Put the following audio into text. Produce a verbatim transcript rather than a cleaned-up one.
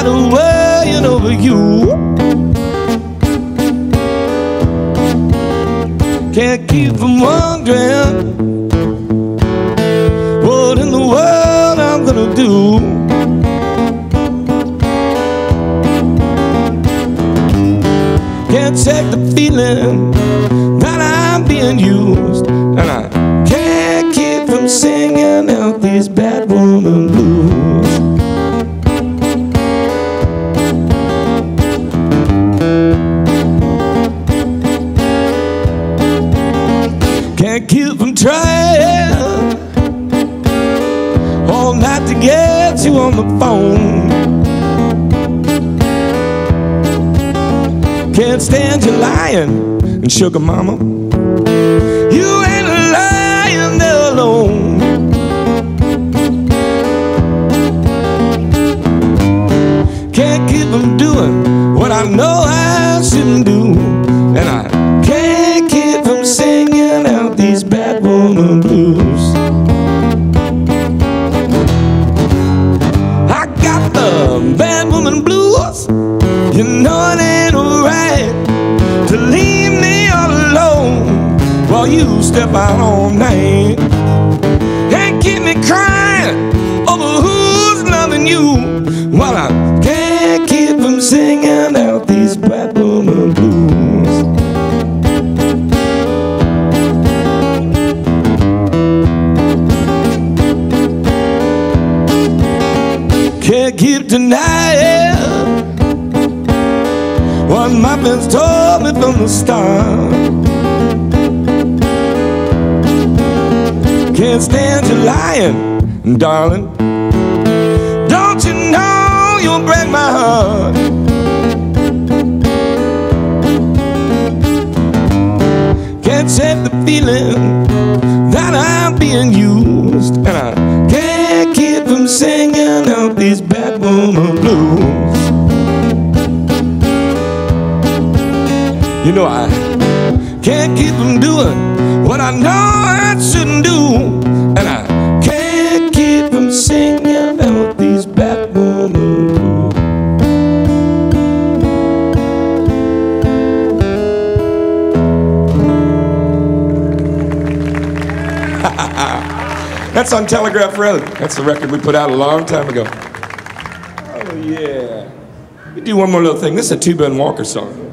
tired of worrying over you. Can't keep from wondering what in the world I'm gonna do. Can't take the feeling that I'm being used, and I can't keep from singing out these bad woman blues. Can't keep from trying all night to get you on the phone. Can't stand you lying, and sugar mama, you ain't lying there alone. Can't keep from doing what I know I shouldn't do, and I can't keep from singing out these bad woman blues. I got the bad woman blues. You know it ain't right to leave me all alone while you step out all night. Can't keep me crying over who's loving you, while I can't keep from singing out these bad woman blues. Can't keep denying what my friends told me from the start. Can't stand you lying, darling. Don't you know you'll break my heart? Can't shake the feeling that I'm being used, and I can't keep from singing out these bad woman blues. You know I can't keep from doing what I know I shouldn't do, and I can't keep from singing out these bad woman blues. That's on Telegraph Road. That's the record we put out a long time ago. Oh yeah. We do one more little thing. This is a Tuba and Walker song.